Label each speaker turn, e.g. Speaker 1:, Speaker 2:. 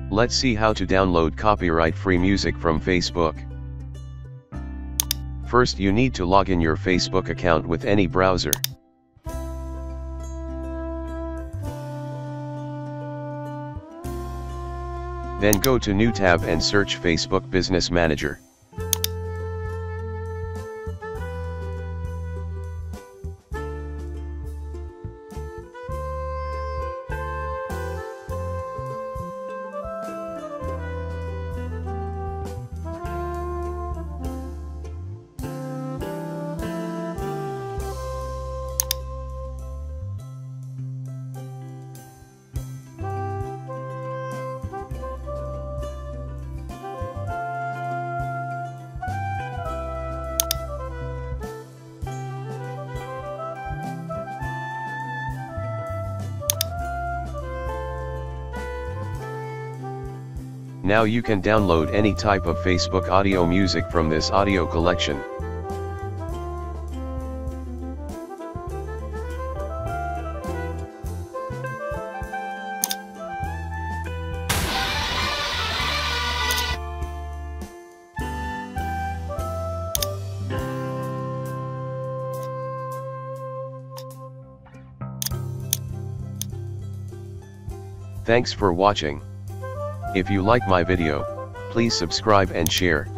Speaker 1: Let's see how to download copyright-free music from Facebook. First, you need to log in your Facebook account with any browser. Then go to New tab and search Facebook Business Manager. Now you can download any type of Facebook audio music from this audio collection. Thanks for watching. If you like my video, please subscribe and share.